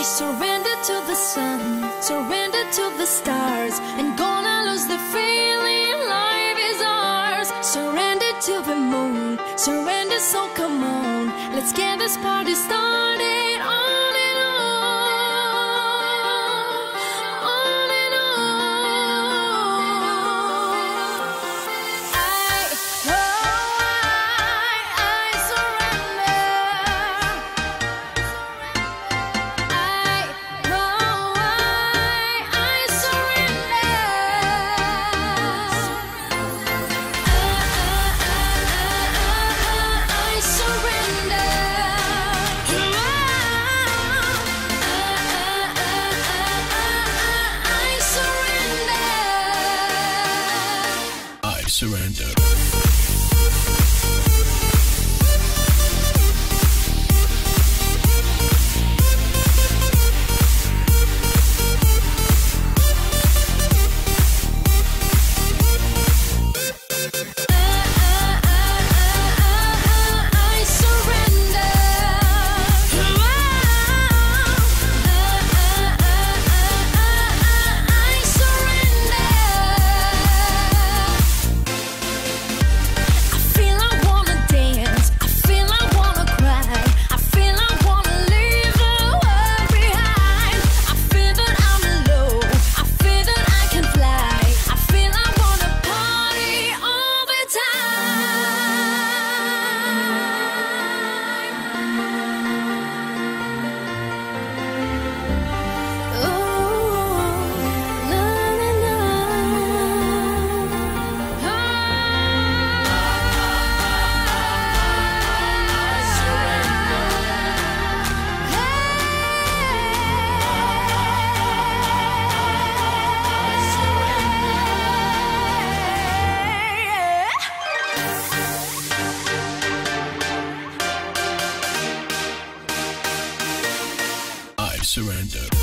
Surrender to the sun, surrender to the stars, and gonna lose the feeling life is ours. Surrender to the moon, surrender, so come on, let's get this party started. On and on, on and on. I surrender. Surrender. Surrender.